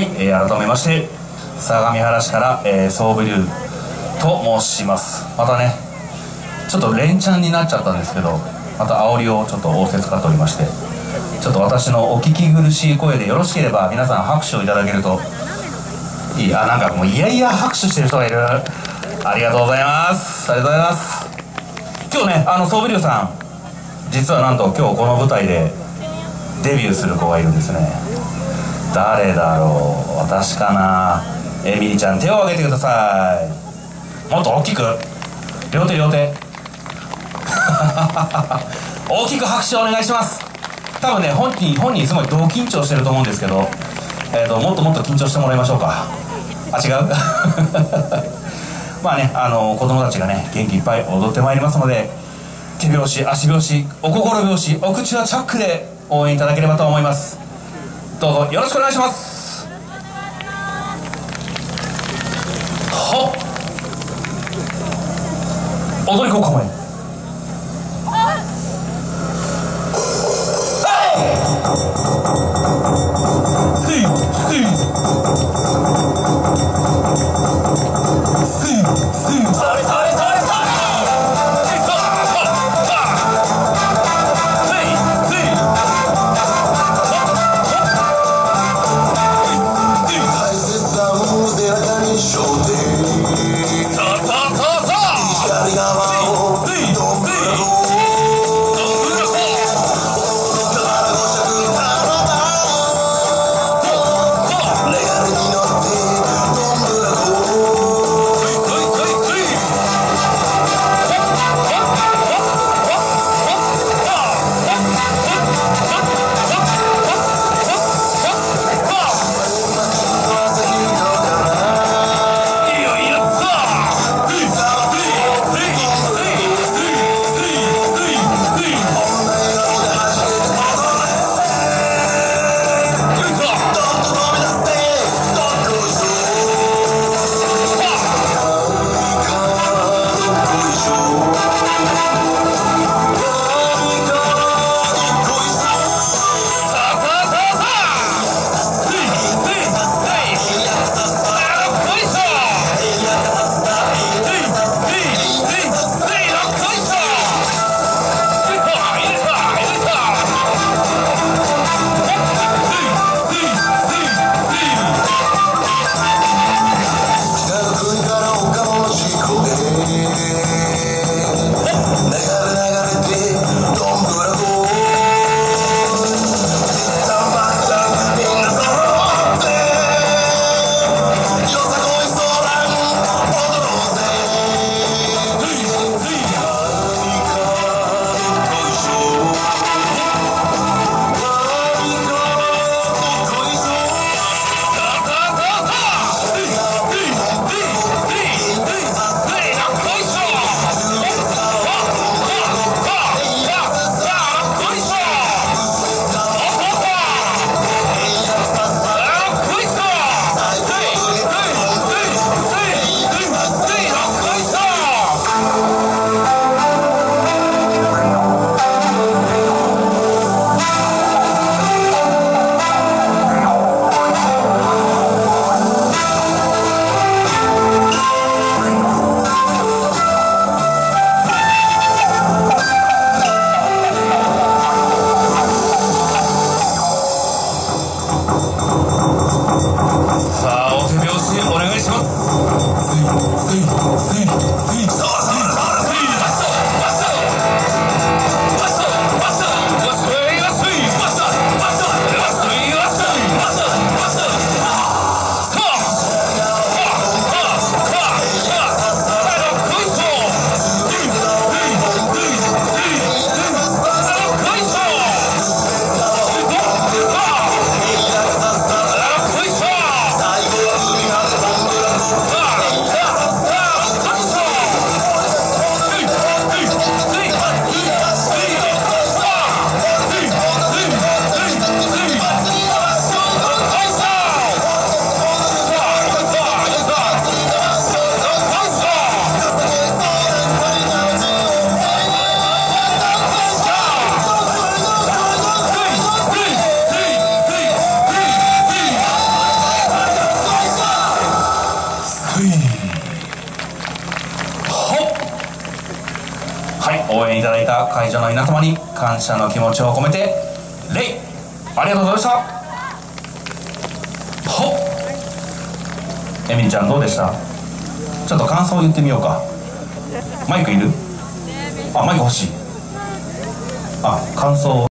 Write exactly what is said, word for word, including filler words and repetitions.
はい、えー、改めまして相模原市から、えー、ソーブリューと申します。またねちょっと連チャンになっちゃったんですけど、また煽りをちょっと仰せ使っておりまして、ちょっと私のお聞き苦しい声でよろしければ皆さん拍手をいただけるといい。あ、なんかもういやいや拍手してる人がいる。ありがとうございます。ありがとうございます。今日ね、あのソーブリューさん実はなんと今日この舞台でデビューする子がいるんですね。誰だろう。私かな。エミリちゃん、手を挙げてください。もっと大きく、両手両手大きく拍手をお願いします。多分ね本人本人すごい同緊張してると思うんですけど、えーともっともっと緊張してもらいましょうか。あ、違うまあね、あの子供たちがね元気いっぱい踊ってまいりますので、手拍子、足拍子、お心拍子、お口はチャックで応援いただければと思います。どうぞよろしくお願いします。はっ、踊り子構え。左側をはい、応援いただいた会場の皆様に感謝の気持ちを込めて礼。ありがとうございました。ほっ、エミリちゃんどうでした？ちょっと感想を言ってみようか。マイクいる？あ、マイク欲しい。あ、感想を